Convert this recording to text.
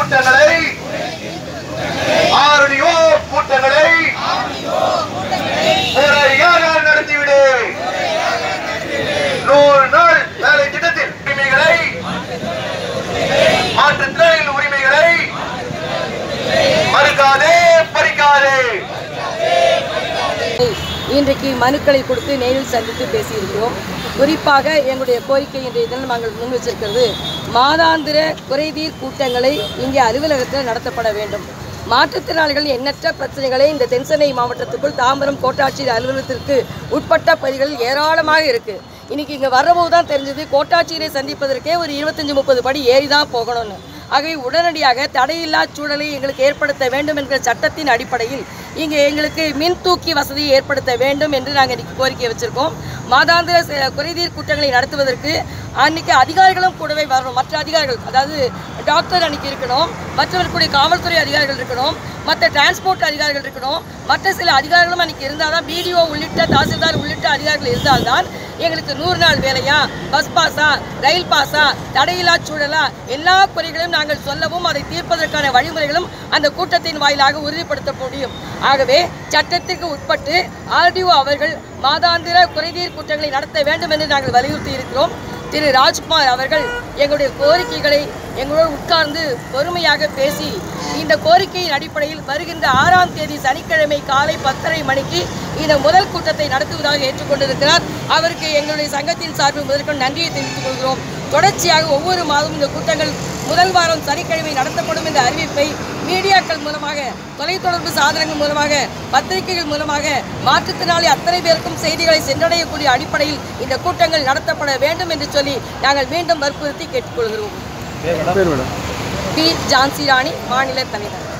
கூட்டங்களை ஆர்டிஓ கூட்டங்களை முறையாக நடத்திவிடு. 100 நாள் வேலை திட்டத்தில் உரிமைகளை மாற்றுத்திறனின் உரிமைகளை மறுக்காதே, பறிக்காதே. இன்றைக்கு மனுக்களை கொடுத்து நேரில் சந்தித்து பேசியிருக்கிறோம். குறிப்பாக எங்களுடைய கோரிக்கை இன்றைய தினம் நாங்கள் முன் வச்சிருக்கிறது, மாதாந்திர குறைதீர் கூட்டங்களை இங்கே அலுவலகத்தில் நடத்தப்பட வேண்டும். மாற்றுத்திறனாளிகள் எண்ணற்ற பிரச்சனைகளை இந்த தென்சென்னை மாவட்டத்துக்குள் தாம்பரம் கோட்டாட்சியர் அலுவலகத்திற்கு உட்பட்ட பகுதிகளில் ஏராளமாக இருக்குது. இன்றைக்கி இங்கே வரபோது தான் தெரிஞ்சது, கோட்டாட்சியரை சந்திப்பதற்கே ஒரு 25-30 படி ஏறி தான் போகணும்னு. ஆகவே உடனடியாக தடையில்லா சூழலை எங்களுக்கு ஏற்படுத்த வேண்டும் என்கிற சட்டத்தின் அடிப்படையில் இங்கே எங்களுக்கு மின் தூக்கி வசதியை ஏற்படுத்த வேண்டும் என்று நாங்கள் இன்றைக்கி கோரிக்கை வச்சுருக்கோம். மாதாந்திர குறைதீர் கூட்டங்களை நடத்துவதற்கு அன்றைக்கி அதிகாரிகளும் கூடவே வரணும். மற்ற அதிகாரிகள், அதாவது டாக்டர் அன்றைக்கி இருக்கணும், மற்றவர்களுடைய காவல்துறை அதிகாரிகள் இருக்கணும், மற்ற டிரான்ஸ்போர்ட் அதிகாரிகள் இருக்கணும், மற்ற சில அதிகாரிகளும் அன்றைக்கி இருந்தால் தான், பிடிஓ உள்ளிட்ட தாசில்தார் உள்ளிட்ட அதிகாரிகள் இருந்தால்தான் எங்களுக்கு 100 நாள் வேலையா, பஸ் பாஸா, ரயில் பாஸா, தடையில்லா சூழலா, எல்லா குறைகளையும் நாங்கள் சொல்லவும் அதை தீர்ப்பதற்கான வழிமுறைகளும் அந்த கூட்டத்தின் வாயிலாக உறுதிப்படுத்த முடியும். ஆகவே சட்டத்திற்கு உட்பட்டு ஆர்டிஓ அவர்கள் மாதாந்திர குறைதீர் கூட்டங்களை நடத்த வேண்டும் என்று நாங்கள் வலியுறுத்தி இருக்கிறோம். திரு ராஜ்குமார் அவர்கள் எங்களுடைய கோரிக்கைகளை எங்களோடு உட்கார்ந்து பொறுமையாக பேசி இந்த கோரிக்கையின் அடிப்படையில் வருகின்ற 6ஆம் தேதி சனிக்கிழமை காலை 10:30 மணிக்கு இந்த முதல் கூட்டத்தை நடத்துவதாக ஏற்றுக்கொண்டிருக்கிறார். அவருக்கு எங்களுடைய சங்கத்தின் சார்பில் முதற்கொண்டு நன்றியை தெரிவித்துக் கொள்கிறோம். தொடர்ச்சியாக ஒவ்வொரு மாதமும் இந்த கூட்டங்கள் முதல் வாரம் சனிக்கிழமை நடத்தப்படும் என்ற அறிவிப்பை மீடியாக்கள் மூலமாக, தொலைத்தொடர்பு சாதனங்கள் மூலமாக, பத்திரிகைகள் மூலமாக மாற்றுத்திறனாளி அத்தனை பேருக்கும் செய்திகளை சென்றடையக்கூடிய அடிப்படையில் இந்த கூட்டங்கள் நடத்தப்பட வேண்டும் என்று சொல்லி நாங்கள் மீண்டும் வற்புறுத்தி கேட்டுக்கொள்கிறோம். பி. ஜான்சி ராணி, மாநில தலைவர்.